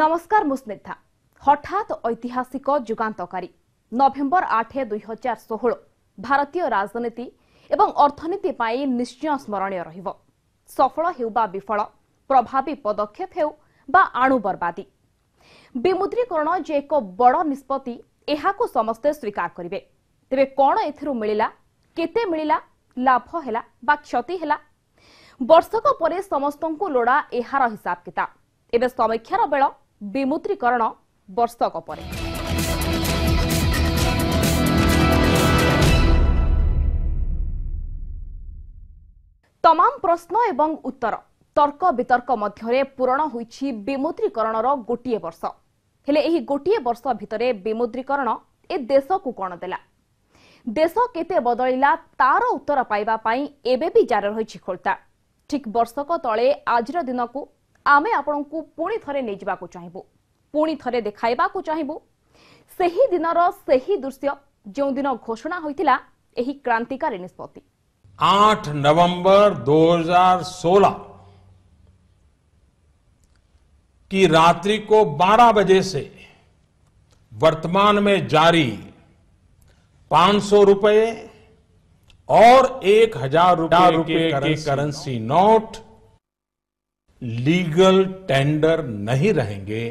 नमस्कार मुस्निग्धा। हठात ऐतिहासिक जुगांतकारी नवेम्बर 8 2016 भारतीय राजनीति एवं अर्थनीति पाई निश्चय स्मरणीय रहिबो। सफल हेउ बा विफल, प्रभावी पदक्षेप हेउ बा आणु बर्बादी, विमुद्रीकरण जे एक बड़ निष्पत्ति एहाको समस्ते स्वीकार करिवे। तेबे कोन एथिरु मिलिला, केते मिलिला, लाभ हेला बा क्षति हेला, वर्षक परे समस्तंकु लोड़ा एहार हिसाब किताब। एबे समीक्षार बेल विमुद्रीकरण वर्षक परे। तमाम प्रश्न एवं उत्तर तर्क वितर्क मध्यरे पूरण होईछि विमुद्रीकरणर गोटिए वर्ष। हेले एही गोटिए वर्ष भितरे विमुद्रीकरण ए देश को कोन देला, देश केते बदलिला तार उत्तर पाइबा पाई एबे भी जारी रहिछि खोलता। ठीक वर्षक तळे आजिर दिन को आमे आपनकु पुणी थरे नै जिबाकु चाहिबु, पुणी थरे देखाइबाकु चाहिबु सेही दिनर सेही दृश्य जो दिन घोषणा होइतिला एही क्रांतिकारी निष्पत्ति। 8 नवंबर 2016 की रात्रि को 12 बजे से वर्तमान में जारी 500 रुपए और 1000 रुपए के करेंसी नोट लीगल टेंडर नहीं रहेंगे।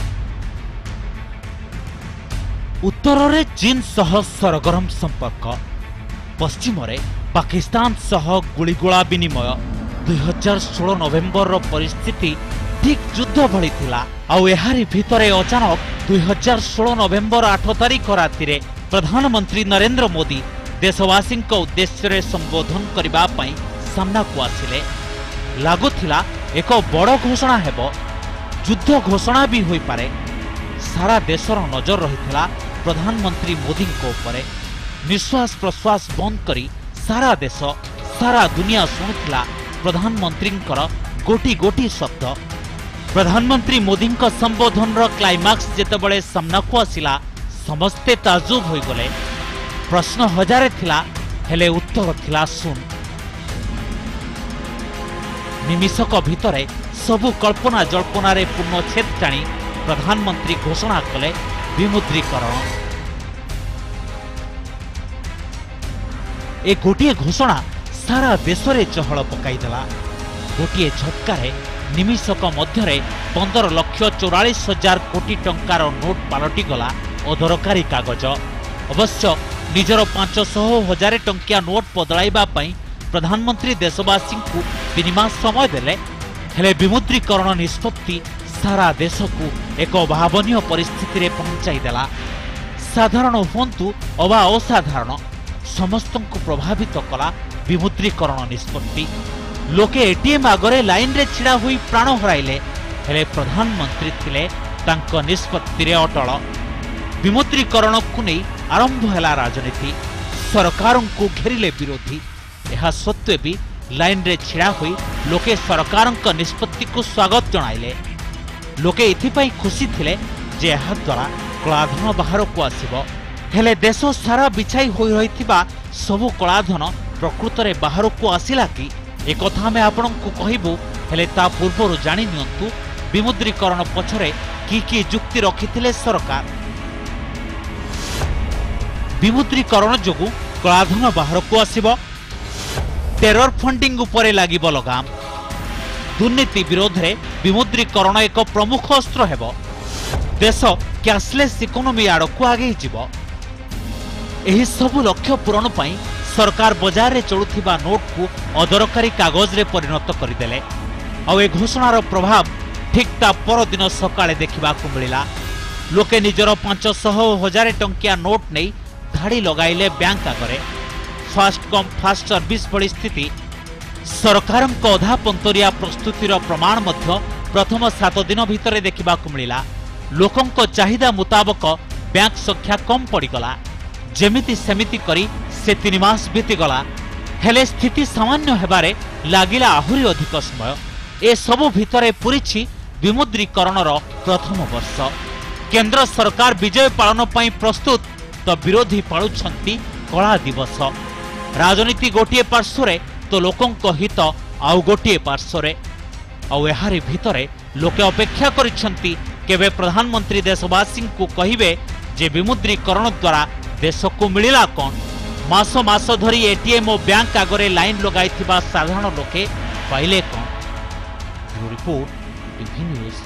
उत्तर रे चीन सह सरगरम संपर्क, पश्चिम रे पाकिस्तान सह गुलीगोला विनिमय 2016 नवेम्बर रो परिस्थिति ठीक युद्ध भली थिला। आउ एहारी भितरे अचानक 2016 नवेम्बर 8 तारिख राति रे प्रधानमंत्री नरेंद्र मोदी देशवासी उद्देश्य रे संबोधन करबा पई सामना को आसिले। लागुथिला एक बड़ घोषणा हेबो, युद्ध घोषणा भी होई पारे। सारा देशर नजर रहिथिला प्रधानमंत्री मोदी को ऊपर। निश्वास प्रश्वास बंद करी सारा देश सारा दुनिया शुणुथिला प्रधानमंत्री गोटी गोटी शब्द। प्रधानमंत्री मोदी संबोधन रो क्लाइमैक्स जेतेबेले सामना को आसिला समस्ते ताजुब होई गले। प्रश्न हजारे थिला हेले उत्तर थिला सुन। निमिषक भितरे सबु कल्पना जल्पना रे पूर्णछेद टाणी प्रधानमंत्री घोषणा कले विमुद्रीकरण। ए गोटे घोषणा सारा देश रे चहल पकाइदेला। गोटे झटकारे निमिषक मध्यरे 15,44,000 कोटी टंकार नोट पालटि गला अदरकारी कागज। अवश्य निजर 500,000 टंकिया नोट बदलाइबा पई प्रधानमंत्री देशवासी को 3 मास समय देले। हेले विमुद्रीकरण निष्पत्ति सारा देश को एक भावनीय परिस्थिति रे पहुंचाई देला। साधारण हुंतु अबा असाधारण समस्त को प्रभावित कला विमुद्रीकरण निष्पत्ति। लोके एटीएम आगरे लाइन रे छिड़ा हुई प्राण हराइले, हेले प्रधानमंत्री थिले तांको निष्पत्ति रे अटल। विमुद्रीकरण को नहीं आरंभ हैला राजनीति। सरकार को घेरिले विरोधी। यह सत्वे भी लाइन रे छिड़ा हुई लोके सरकार निष्पत्ति को स्वागत जणाइले। लोके इथिपाई खुशी थिले जे यह द्वारा कलाधन बाहर को आसिबो। हेले देश सारा बिछाई होई रहिथिबा सबु कलाधन प्रकृत रे बाहर को आसिला कि एक कथा में आपन को कहिबो। हेले ता पूर्वरु जानि नियंतु विमुद्रीकरण पछरे की जुक्ति रखिथिले सरकार। विमुद्रीकरण जोगु कलाधन बाहर को आसिबो। टेरर फंडिंग उपरे लागिबो लगाम। दुर्नीति विरोध रे विमुद्रीकरण एक प्रमुख अस्त्र हेबो। देश कैशलेस इकोनॉमी आड़ को आगे जीवो। एही सबु लक्ष्य पूरण पई सरकार बाजार रे चलुथिबा नोट को अदरकारी कागज रे परिणत करिदेले। आ ए घोषणार प्रभाव ठीक ता पर दिन सकाळे देखिबा को मिलिला। लोके निजर 500,000 टंकिया नोट नै धाड़ी लगाइले बैंक आगरे। फास्ट कम फास्ट सर्विस भली स्थिति सरकार अधा पंतरिया प्रस्तुतिर प्रमाण मध्य प्रथम 7 दिन भितर देखा मिला। लोकंक चाहिदा मुताबक बैंक संख्या कम पड़गला। जेमिति सेमिति करी से 3 मास बीतीगला। हेले स्थिति सामान्य हेबारे लागिला आहुरी अधिक समय। ए सबु भितरे पूरीछि विमुद्रीकरणर प्रथम वर्ष। केंद्र सरकार विजय पालन पई प्रस्तुत तो विरोधी पालुछंती कला दिवस। राजनीति गोटे पार्श्वरे तो लोकंक हित आउ गोटे पार्श्वरे। आउ एहारी भितरे लोके अपेक्षा करिछंती केबे प्रधानमंत्री देशवासी को कहिबे जे विमुद्रीकरण द्वारा देश को मिलिला कौन? मास मास धरी एटीएम और बैंक आगरे लाइन लगाई साधारण लोके पाइले कौन? Bureau report TV news.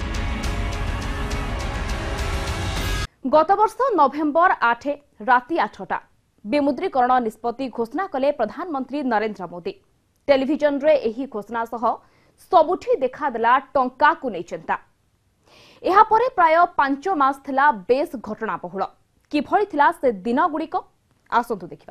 गत वर्ष नवेम्बर 8 राति 8टा विमुद्रीकरण निष्पत्ति घोषणा कले प्रधानमंत्री नरेंद्र मोदी। टेलीविजन रे एही घोषणा सह सबुठी देखादेला टंका को नहीं चिंता। एहा परे प्राय 5 मास थिला बेस घटना बहुल। किभଳି थिला से दिन गुड़िक आसंतु देखिबा।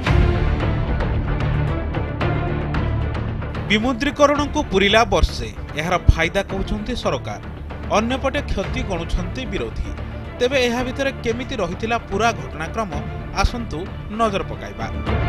विमुद्रीकरण को पुरिला वर्षे यार फायदा कहउछन्ती सरकार, अन्यपटे क्षति गणुछन्ती विरोधी। तेबे एहा भितर केमिति रहिथिला पूरा घटनाक्रम आसंतु नजर पकाइबा।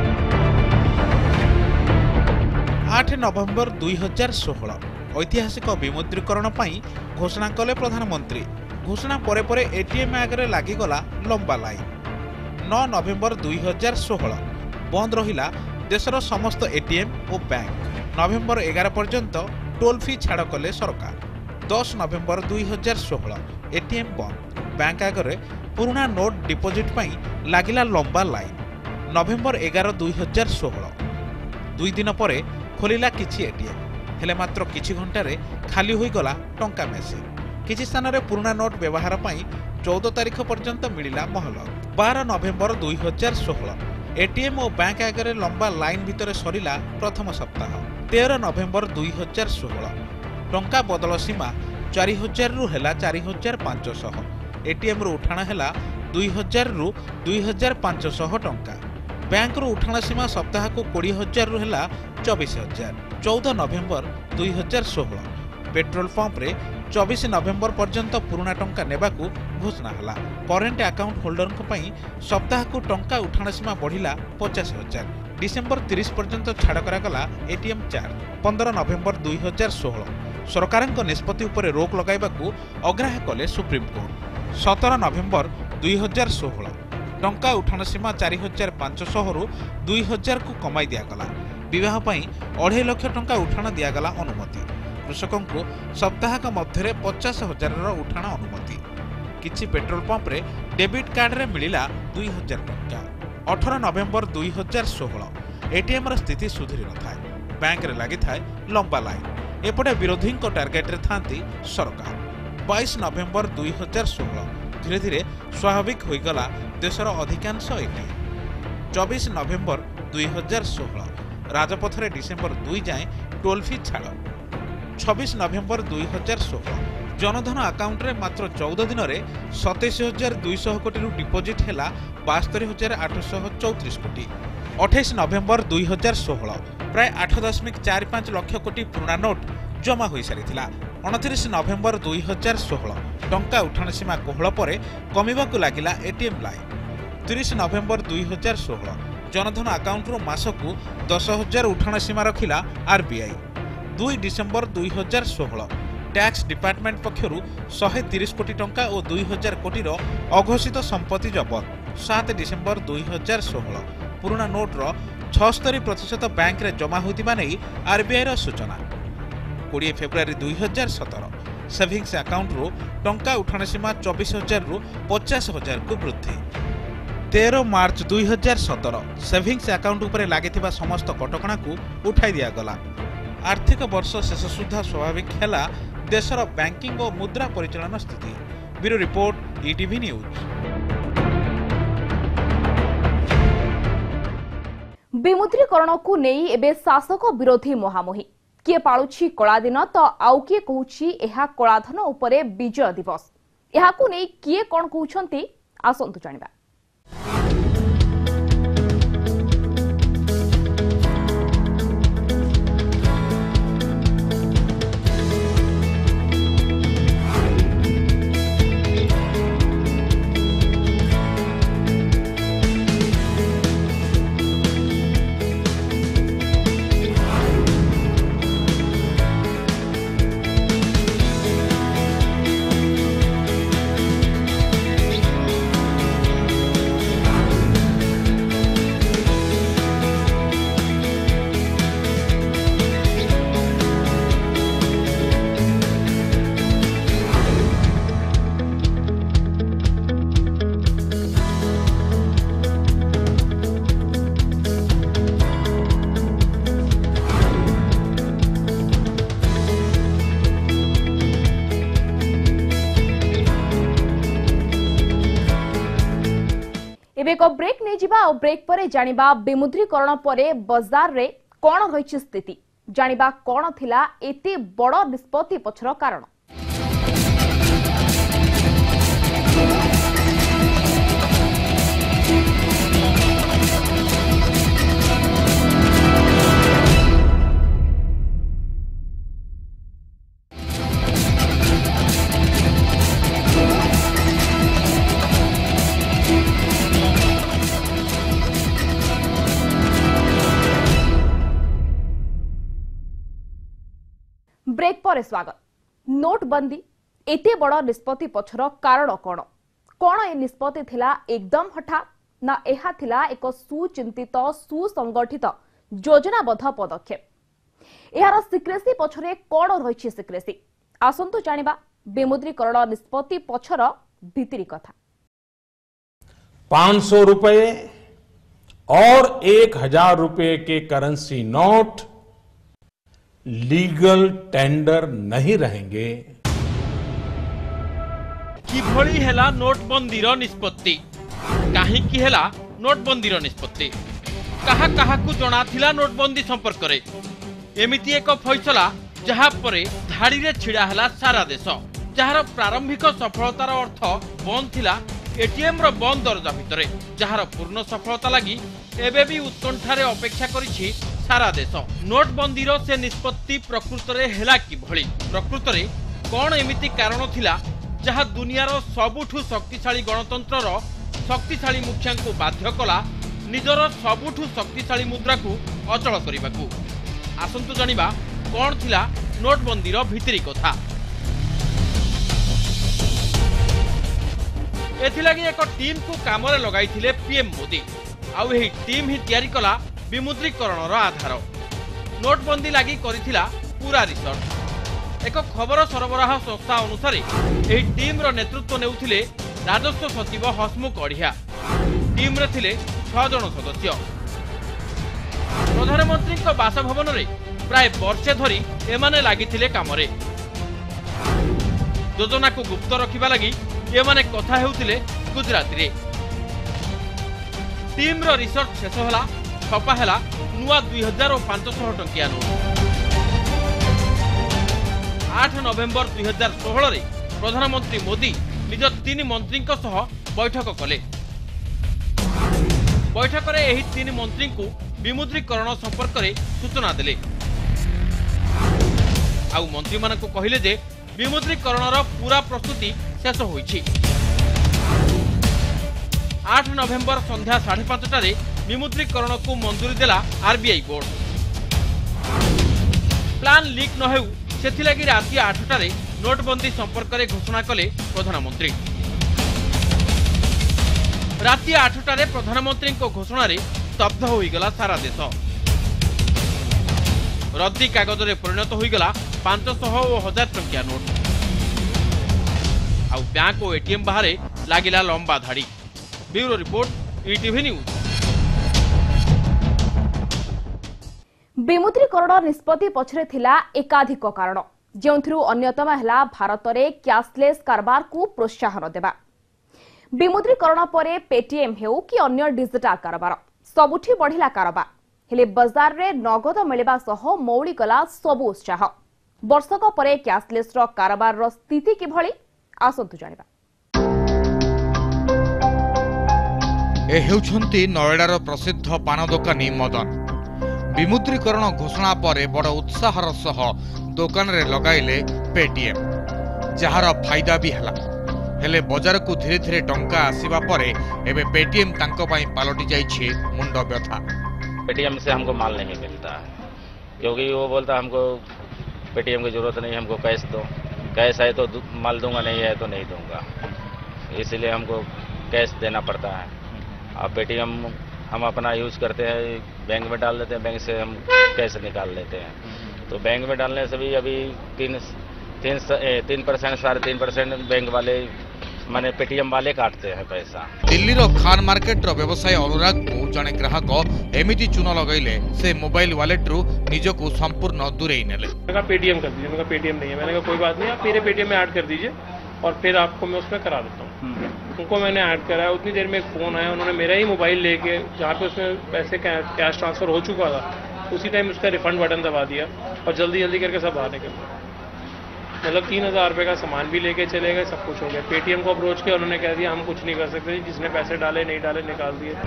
8 नवेम्बर 2016 ऐतिहासिक विमुद्रीकरण पई घोषणा कले प्रधानमंत्री। घोषणा परे परे एटीएम आगरे लागिगला लंबा लाइन। 9 नवेम्बर 2016 बंद रहिला देशर समस्त एटीएम और बैंक। नवेम्बर 11 पर्यंत टोल फी छाड़ कले सरकार। 10 नवेम्बर 2016 एटीएम बंद, बैंक आगरे पुराना नोट डिपोजिट पई लागिला लंबा लाइन। नवेम्बर 11 2016 दुई दिन परे खोलिला किछि एटीएम, हेले मात्र किछि घंटारे खाली होई गला टंका मेसिन। किछि स्थान रे पुराना नोट व्यवहार पई 14 तारिख पर्यंत मिलिला महलत। 12 नवेम्बर 2016 एटीएम और बैंक आगरे लंबा लाइन भितर सरिला प्रथम सप्ताह। 13 नवेम्बर 2016 टंका बदल सीमा 4000 रु हेला 4500। एटीएम रु उठाण हेला 2000 रु 2500 टंका। बैंक रु उठाण सीमा सप्ताह को 20000 रु हेला 24000। 14 नवेम्बर 2016 पेट्रोल पंप रे 24 नवेम्बर पर्यंत पुराना टंका नेबाकू घोषणा हला। करेंट अकाउंट होल्डर पई सप्ताह को टंका उठाण सीमा बढ़िला 50000। डिसेंबर 30 पर्यंत छाड़ करागला एटीएम चार्ज। 15 नवेम्बर 2016 सरकारक निष्पत्ति उपरे रोक लगाइबाकू अग्राह्य कले सुप्रीम कोर्ट। 17 नवेम्बर 2016 टंका उठाण सीमा 4500 रु 2000 को कमाई दियागला। विवाह पई 2.5 लाख टंका उठाण दियागला अनुमति। कृषकों को सप्ताहक मध्य 50,000 उठाण अनुमति। किछि पेट्रोल पंप रे डेबिट कार्ड रे मिलिला 2000 टंका। 18 नवेम्बर 2016 एटीएम र स्थिति सुधरी न थाए, बैंक रे लागि थाए लंबा लाइन। एपटे विरोधी को टार्गेट रे थांती सरकार। 22 नवेम्बर 2016 धीरे धीरे स्वाभाविक होई गला देशर अधिकांश एटीएम। 24 नवेम्बर 2016 राजपथ रे डिसेंबर 2 जाए टोल फी छाड़। 26 नवेम्बर 2016 जनधन अकाउंट रे मात्र 14 दिन रे 27,200 कोटी रु डिपोजिट हेला 72,834 कोटी। 28 नवेम्बर 2016 प्राय 8.45 लाख कोटी पुराना नोट जमा होई सारिथिला। 29 नवेम्बर 2016 टंका उठाण सीमा कोहଳ परे कमिबाकू लागिला ATM line. 30 November 2016 Jan Dhan account रो मासकू 10,000 उठाण सीमा रखिला आरबीआई। 2 डिसेंबर 2016 टैक्स डिपार्टमेंट पक्षरु 130 कोटी टंका और 2000 कोटी रो अघोषित संपत्ति जबत। 7 डिसेंबर 2016 पुराना नोट रो 76% बैंक रे जमा होतिबा नै आरबीआई रो सूचना। 20 फेब्रुआरी 2017 सेविंग्स अकाउंट रो टंका उठाण सीमा 24,000 रु 50,000 को वृद्धि। 13 मार्च 2017 सेविंग्स अकाउंट उपरे लागिथिबा समस्त कटकणा को उठाई दिया गला। आर्थिक वर्ष शेष सुधा स्वाभाविक हेला देशर बैंकिंग और मुद्रा परिचालन स्थिति। Bureau report ETV news. विमुद्रीकरण को नहीं एबे शासक विरोधी मुहामुही। किए पाळुछि कला दिन तो आउ किए कहूछि एहा कलाधन उपरे विजय दिवस। एहाकू नहीं किए कोन कहउछंती आसंतु जानिबा। एबे एक ब्रेक नहीं जिबा और ब्रेक परे जानिबा विमुद्रीकरण परे बाजार रे कोन रहिछि स्थिति जानिबा कोन थिला एते बड़ निष्पत्ति पछर कारण। ब्रेक पर स्वागत। नोटबंदी एते बड़ निष्पत्ति पछर कारण कोन कोन ए निष्पत्ति थिला एकदम हठात ना एहा थिला एक सुचिंतित सुसंगठित योजनाबद्ध पदक्षेप। एहार सिक्रेसी पछरे कोन रहिछि सिक्रेसी आसंतु जानिबा विमुद्रीकरण निष्पत्ति पछर भीतरी कथा। 500 रुपए और 1000 रुपए के करेंसी नोट लीगल टेंडर नहीं रहेंगे। किभଳି ହେଲା ନୋଟବନ୍ଦୀର ନିଷ୍ପତ୍ତି କାହିଁକି ହେଲା ନୋଟବନ୍ଦୀର ନିଷ୍ପତ୍ତି କାହା କାହାକୁ ଜଣା ଥିଲା ନୋଟବନ୍ଦୀ ସମ୍ପର୍କରେ ଏମିତି ଏକ ଫଇସଲା ଯାହା ପରେ ଧାଡ଼ିରେ ଛିଡ଼ା ହେଲା ସାରା ଦେଶ ଯାହାର ପ୍ରାରମ୍ଭିକ ସଫଳତାର ଅର୍ଥ ବନ୍ଦ ଥିଲା एटीएम रो बंद दरजा भितरे जहार पूर्ण सफलता लगी एबे भी उत्कंठारे अपेक्षा करिछि सारा देश। नोटबंदीर से निष्पत्ति प्रकृत रे हेला कि भଳି प्रकृत रे कोन एमिति कारण थिला जहा दुनियार सबुठु शक्तिशाली गणतंत्रर शक्तिशाली मुखियांकु बाध्य कला निजर सबुठु शक्तिशाली मुद्रा को अचल करने। आसंतु जानिबा कोन थिला नोटबंदीर भितरी कथा। एथिलागी एक टीम को काम लगाई पीएम मोदी आउ यही टीम ही तैयारी कला विमुद्रीकरण आधार। नोटबंदी लगी करिथिला पूरा रिसर्च। एक खबर सरबराह संस्था अनुसार यही टीम रो नेतृत्व नेउथिले राजस्व सचिव हसमुख अढ़िया। टीम रे थिले 6 जन सदस्य। प्रधानमंत्री बासभवन रे प्राय वर्षे धरी एमाने लागिथिले कामरे। योजना को गुप्त रखिबा लगी एमाने कथा हेउथिले गुजराती रे। टीम रो रिसर्च शेष होला छपा हैला नुआ 2500 टंकिया नोट। 8 नवेम्बर 2016 रे प्रधानमंत्री मोदी निज 3 मंत्री सह बैठक कले। बैठक रे एही 3 मंत्री को विमुद्रीकरण संपर्क रे सूचना देले। आउ मंत्री मान को कहिले जे विमुद्रीकरण पूरा प्रस्तुति शेष होईछि। 8 नवेम्बर संध्या 5:30 विमुद्रीकरण को मंजूरी देला आरबीआई बोर्ड। प्लान लीक न हेउ सेथिलागी राति 8 नोटबंदी संपर्क रे घोषणा कले प्रधानमंत्री। राति 8 प्रधानमंत्री को घोषणा रे स्तब्ध होईगला सारा देश। रद्दी कागज रे परिणत होईगला 500 और 1000 टंकिया नोट। आउ बैंक और एटीएम बाहर लागिला लंबा धाड़ी। Bureau report ETV news. विमुद्रीकरण निष्पत्ति पछरे थिला एकाधिक कारण जेउथरु अन्यतम हैला भारत रे कैशलेस कारबार को प्रोत्साहन देबा। विमुद्रीकरण परे पेटीएम हेउ कि अन्य डिजिटल कारबार सबुठी बढ़िला कारबार हेले बाजार रे नगद मिलबा सह मौली गला सबु उत्साह। वर्षक परे कैशलेस रो कारबार रो स्थिति किभଳି आसंतु जानिबा। ए हेउछंती नोएडार प्रसिद्ध पान दोकानी मदन। विमुद्रीकरण घोषणा पर बड़ उत्साहर सह दोकान रे लगाइले पेटीएम जहार फायदा भी हला। हेले बाजार को धीरे धीरे टंका आसीबा परे एबे पेटीएम तांको पई पालटी जाइछे मुंड व्यथा। पेटीएम से हमको माल नहीं मिलता है क्योंकि वो बोलता हमको पेटीएम की जरूरत नहीं, हमको कैश दो। कैश है तो माल दूंगा, नहीं है तो नहीं दूंगा, इसलिए हमको कैश देना पड़ता है। अब पेटीएम हम अपना यूज करते हैं, बैंक में डाल देते हैं, बैंक से हम कैश निकाल लेते हैं। तो बैंक में डालने से भी अभी 3% 3.5% बैंक वाले माने पेटीएम वाले काटते हैं पैसा। दिल्ली रो खान मार्केट रो व्यवसाय अनुराग को जने ग्राहक एमिति चुन लगाइले से मोबाइल वॉलेट रु निजको संपूर्ण दूरेई नेले। मैंने पेटीएम कर दीजिए। मैंने पेटीएम नहीं है। मैंने कहा कोई बात नहीं, आप मेरे पेटीएम में ऐड कर दीजिए और फिर आपको मैं उसमें करा देता हूँ। उनको मैंने ऐड करा, उतनी देर में एक फ़ोन आया, उन्होंने मेरा ही मोबाइल लेके जहाँ पे उसमें पैसे कैश ट्रांसफ़र हो चुका था उसी टाइम उसका रिफंड बटन दबा दिया और जल्दी जल्दी करके सब बाहर निकल गए। मतलब 3,000 रुपये का सामान भी लेके चले गए, सब कुछ हो गया। पेटीएम को अप्रोच किया, उन्होंने कह दिया हम कुछ नहीं कर सकते, जिसने पैसे डाले नहीं डाले निकाल दिए।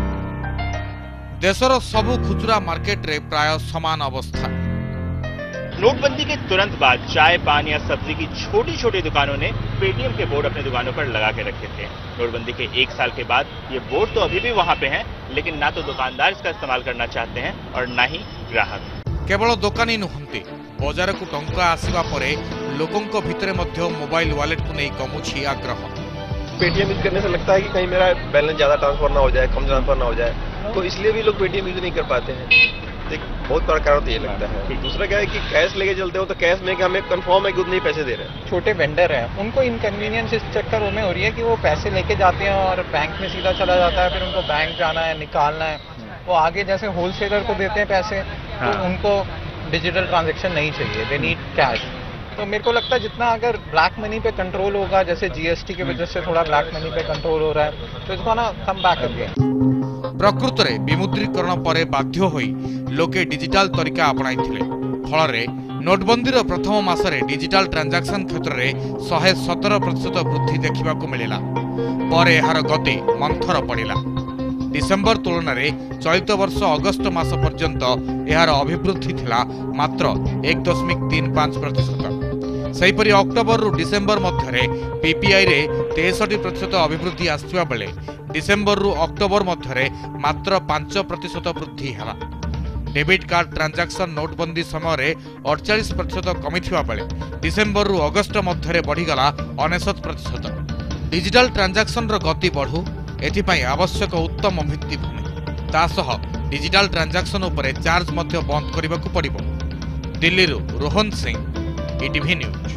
देशर सबु खुचरा मार्केट रे प्राय समान अवस्था। नोटबंदी के तुरंत बाद चाय पान या सब्जी की छोटी छोटी दुकानों ने पेटीएम के बोर्ड अपने दुकानों पर लगा के रखे थे। नोटबंदी के 1 साल के बाद ये बोर्ड तो अभी भी वहां पे हैं, लेकिन ना तो दुकानदार इसका इस्तेमाल करना चाहते हैं और ना ही ग्राहक। केवल दुकानी नुहंती, बाजार को टंका आसिबा परे लोकंको भितरे मध्य मोबाइल वॉलेट को नहीं कमुछि आग्रह। पेटीएम यूज करने से लगता है कि कहीं मेरा बैलेंस ज्यादा ट्रांसफर ना हो जाए, कम ट्रांसफर ना हो जाए, तो इसलिए भी लोग पेटीएम यूज नहीं कर पाते हैं। एक बहुत बड़ा कारण तो ये लगता है। दूसरा क्या है कि कैश लेके चलते हो तो कैश में कि हमें कंफर्म है कि उतने ही पैसे दे रहे हैं। छोटे वेंडर हैं, उनको इनकन्वीनियंस इस चक्कर में हो रही है कि वो पैसे लेके जाते हैं और बैंक में सीधा चला जाता है, फिर उनको बैंक जाना है, निकालना है। वो आगे जैसे होलसेलर को देते हैं पैसे, तो उनको डिजिटल ट्रांजैक्शन नहीं चाहिए, दे नीड कैश। तो मेरे को लगता है जितना अगर ब्लैक मनी पे कंट्रोल होगा, जैसे जीएसटी की वजह से थोड़ा ब्लैक मनी पे कंट्रोल हो रहा है, तो इसको ना कम बैक अगेन। प्रकृत रे विमुद्रीकरण परे बाध्य होई लोके डिजिटल तरीका अपनाइथिले। फलरे नोटबंदीर प्रथम मासरे डिजिटल ट्रांजैक्शन क्षेत्र में 117% वृद्धि देखा मिला। पर एहार गति मंथर पड़ा। डिसेम्बर तुलन में चलित वर्ष अगस्त मास पर्यंत एहार अभिवृद्धि थिला मात्र 1.35%। सेहीपरि अक्टोबर रु डिसेम्बर मध्य पीपीआई रे 63% अभिवृद्धि आसुवा बेले डिसेम्बर रु अक्टोबर मध्य मात्र 5% वृद्धि है। डेबिट कार्ड ट्रांजैक्शन नोटबंदी समय 48% कमिथिबा बेले डिसेम्बर रु अगस्त मध्य बढ़ीगला 69%। डिजिटल ट्रांजैक्शन रो गति बढ़ू एथिपाई आवश्यक उत्तम भित्तिभूमि तासह डिजिटल ट्रांजैक्शन उपरे चार्ज मध्य बंद करबाकू पड़िबो। दिल्ली रु रोहन सिंह, ईटीवी न्यूज।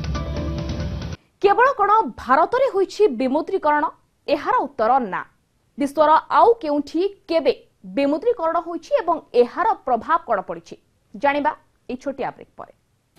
केवल कोन भारत रे होईछि विमुद्रीकरण? एहार उत्तर ना। विश्वर आउ केउठी केबे विमुद्रीकरण होईछि एवं एहार प्रभाव कोन पड़िछि जानिबा ए छोटिया ब्रेक परे।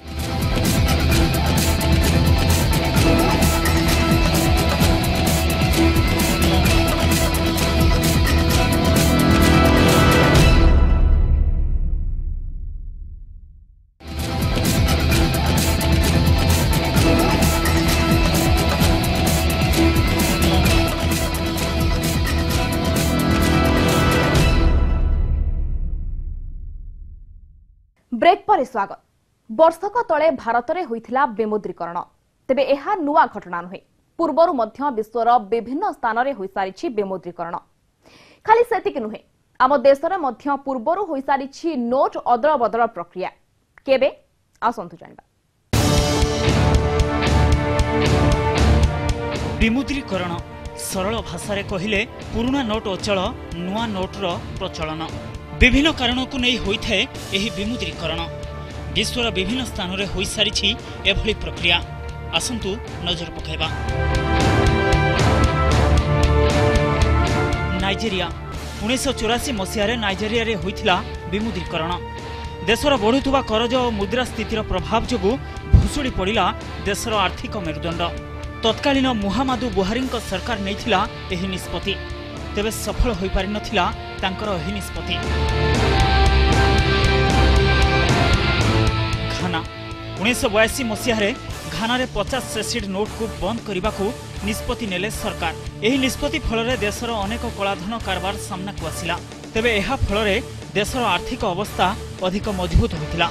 ब्रेक पर स्वागत। वर्षक तले भारत में होइथिला विमुद्रीकरण, तेबे एहा नुआ घटना नुहे। पूर्वरु मध्य विश्वर विभिन्न स्थान में होई सारिछि विमुद्रीकरण। खाली सेतिक नुहे, आम देशरे मध्य पूर्वरु होई सारिछि नोट अदल बदल प्रक्रिया। केबे आसंतु जानिबा। विमुद्रीकरण सरल भाषा रे कहिले पुराना नोट अचल नुआ नोटर प्रचलन। विभिन्न कारणों को नहीं होई थे एही विमुद्रीकरण। विश्वर विभिन्न स्थान रे होई सारिछि एभली प्रक्रिया। आसंतु नजर पकाइबा। नाइजेरिया 1984 मसीह नाइजेरिया रे होइथिला विमुद्रीकरण। देशर बढ़ुवा करज और मुद्रा स्थितिर प्रभाव जोगु भुसुड़ी पड़ा देशर आर्थिक मेरुदंड। तत्कालीन मुहाम्मदु बुहारी सरकार नैथिला एही निष्पत्ति, तेबे सफल होई पारि नथिला तांकर एही निष्पत्ति। घाना 1982 मसीह घाना रे 50 सेसिड नोट को बंद करने को निष्पत्ति नेले सरकार। एही निष्पत्ति फल देशर अनेक कलाधन कारबार सामना को आसिला, तेबे एहा फल देशर आर्थिक अवस्था अधिक मजबूत होइतिला।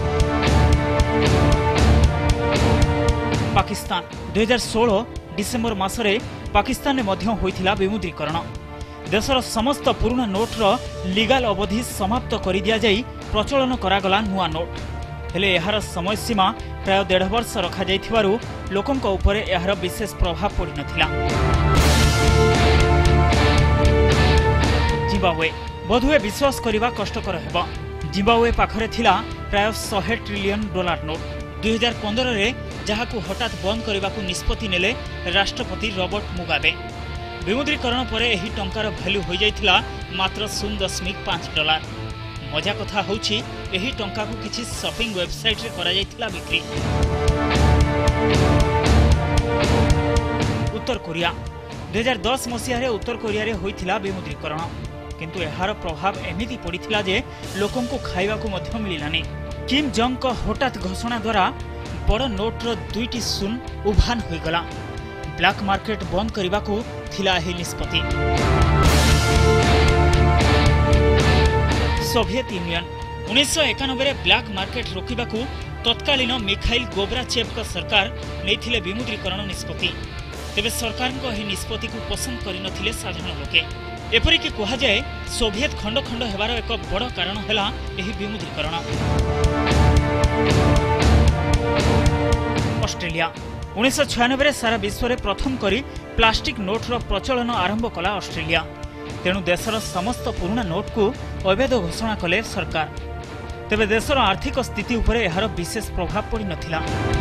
पाकिस्तान 2016 डिसेम्बर मासरे पाकिस्तान में मध्य होइतिला विमुद्रीकरण। देशर समस्त पुराना नोटर लीगल अवधि समाप्त कर दिया जाई प्रचलन करागला नुआ नोट। हेले एहार समय सीमा प्राय 1.5 वर्ष रखा जाइथिबारु लोकंक उपरे एहार विशेष प्रभाव पड़ी नथिला। जिम्बाब्वे बोधुए विश्वास करने कष्टकर हेबा। जिम्बाब्वे पाखरे थिला प्राय $100 ट्रिलियन नोट। 2015 रे जहाकू हठात बंद करने को निष्पत्ति नेले राष्ट्रपति रॉबर्ट मुगाबे। विमुद्रीकरण पर एही टंकार भैल्यू हो जाइथिला मात्र $0.5। मजा कथा होछि एही टंका को किछि शॉपिंग वेबसाइट रे करा जाइथिला बिक्री। उत्तर कोरिया 2010 मसीह उत्तर कोरिया होइथिला विमुद्रीकरण किंतु एहार प्रभाव एमिति पड़िथिला जे लोकन को खाइबा को मध्य मिलिलानी। किम जोंग को हठात घोषणा द्वारा बड़ नोट्र 2टी शून उभान होइगला। ब्लैक मार्केट बंद करने को थिला एही निष्पत्ति। सोवियत यूनियन 1991 ब्लैक मार्केट रोकने को तत्कालीन मिखाइल गोब्राचेव सरकार नहीं विमुद्रीकरण निष्पत्ति। तेबे सरकार निष्पत्ति को पसंद करनथिले साधारण लोके। एपरिक कह जाए सोवियत खंड खंड हेबार एक बड़ कारण है विमुद्रीकरण। ऑस्ट्रेलिया 1996 सारा विश्व में प्रथम करी प्लास्टिक नोट्र प्रचलन आरंभ कला ऑस्ट्रेलिया। तेणु देशर समस्त पुराना नोट को अवैध घोषणा कले सरकार। तेबे देशर आर्थिक स्थिति उपरे एहार विशेष प्रभाव पड़ी नथिला।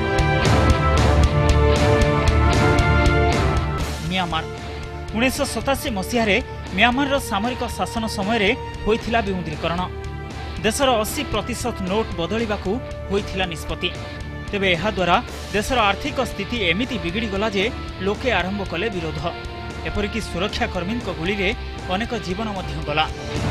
म्यांमार 1987 मसीह म्यांमार सामरिक शासन समय होइथिला विमुद्रीकरण। देशर 80% नोट बदलिबाकू होइथिला निष्पत्ति। तेबे एहा द्वारा देशर आर्थिक स्थिति एमिति बिगड़ी गला जे लोके आरंभ कले विरोध। एपरिक सुरक्षाकर्मी गुली रे अनेक जीवन मध्य गला।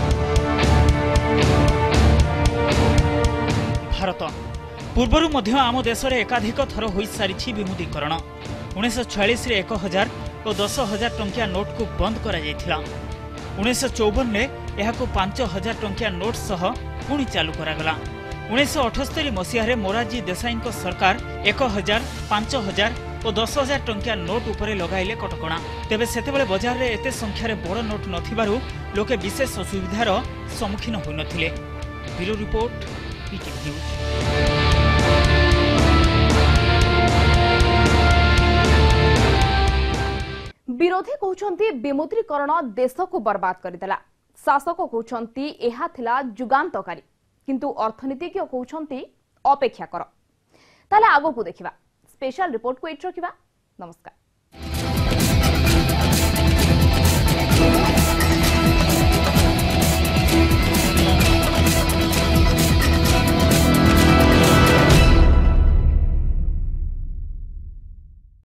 भारत पूर्वर मध्य आम देश में एकाधिक थर हो सारी विमुद्रीकरण। 1946 रे 1000 और 10,000 टंकिया नोट को बंद करा जायथिला। 1954 में यह 5,000 टंकिया नोट सह पुणी चालू करागला। 1978 मसीह मोरारजी देसाई सरकार 1,000, 5,000 और 10,000 टंकिया नोट उपरे लगाइले कटकणा। तेबे सेतेबेले बाजार रे एते संख्यार बड़ नोट नथिबारु लोके विशेष असुविधार सम्मुखीन होई नथिले। Bureau report PTV news. विरोधी कहउछंती विमुद्रीकरण देश को बर्बाद करदेला। शासक कहउछंती एहा थिला जुगांतकारी किंतु अर्थनीतिज्ञ कहउछंती अपेक्षा कर। ताले आगो को देखिबा। स्पेशल रिपोर्ट को एट रखिबा। नमस्कार।